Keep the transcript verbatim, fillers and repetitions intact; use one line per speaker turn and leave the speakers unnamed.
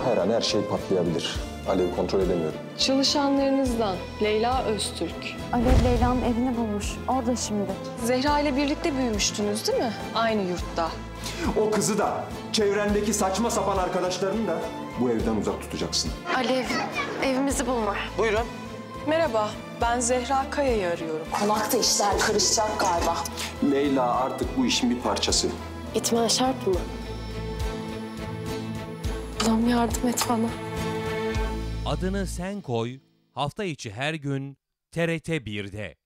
Her an her şey patlayabilir. Alev'i kontrol edemiyorum.
Çalışanlarınızdan Leyla Öztürk.
Alev Leyla'nın evini bulmuş. Orada şimdi.
Zehra ile birlikte büyümüştünüz değil mi? Aynı yurtta.
O kızı da, çevrendeki saçma sapan arkadaşlarını da bu evden uzak tutacaksın.
Alev evimizi bulmuş.
Buyurun.
Merhaba, ben Zehra Kaya'yı arıyorum.
Konakta işler karışacak galiba.
Leyla artık bu işin bir parçası.
Gitmen şart mı? Allah'ım yardım et bana.
Adını Sen Koy hafta içi her gün T R T bir'de.